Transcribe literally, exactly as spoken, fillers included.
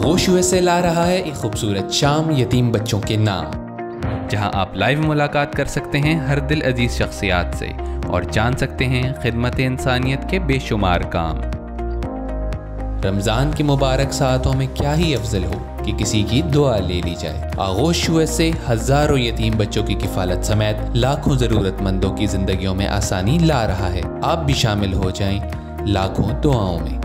आगोश यूएसए ला रहा है एक खूबसूरत शाम यतीम बच्चों के नाम, जहां आप लाइव मुलाकात कर सकते हैं हर दिल अजीज शख्सियात से और जान सकते हैं खिदमत इंसानियत के बेशुमार काम। रमज़ान के मुबारक सातों में क्या ही अफजल हो कि किसी की दुआ ले ली जाए। आगोश यूएसए हज़ारों यतीम बच्चों की किफ़ालत समेत लाखों ज़रूरतमंदों की ज़िंदगियों में आसानी ला रहा है। आप भी शामिल हो जाएं लाखों दुआओं में।